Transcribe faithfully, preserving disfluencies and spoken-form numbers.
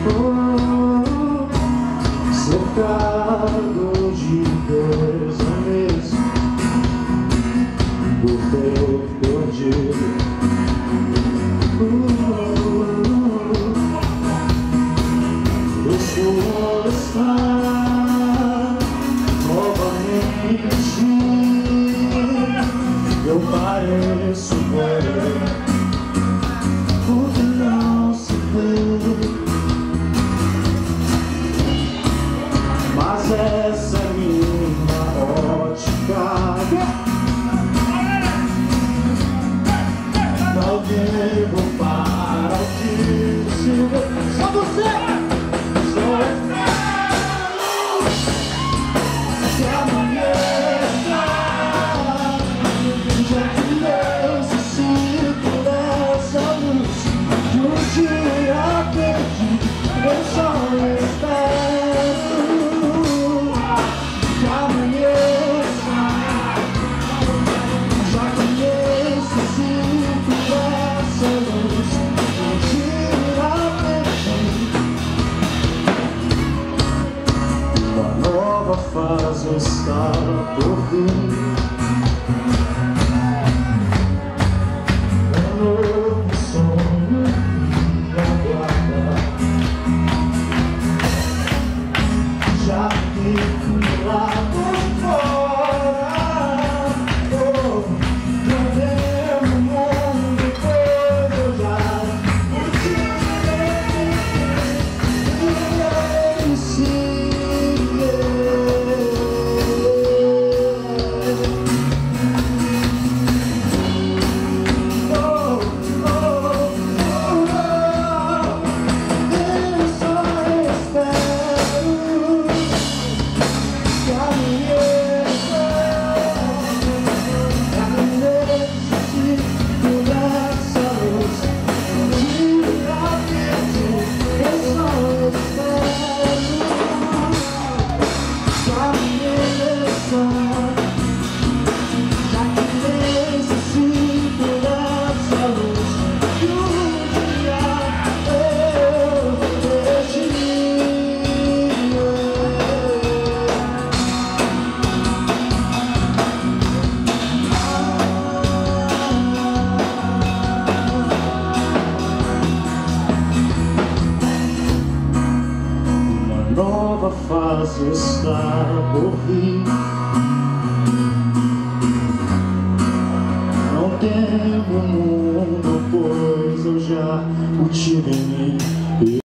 oh, cercado de pesares, do teu perdido. Eu sou está novamente, eu pareço ver o que não se vê, mas essa é minha ótica. Não devo para o que se vê. Só você! Eu só espero que amanheça. Já conheço o ciclo dessa luz. Um dia perdi. Uma nova fase está por vir. Um novo sonho me aguarda. Já fico lá por fora, oh, vendo o mundo todo. Eu já nova fase está por vir. Não temo o mundo, pois eu já o tive em mim.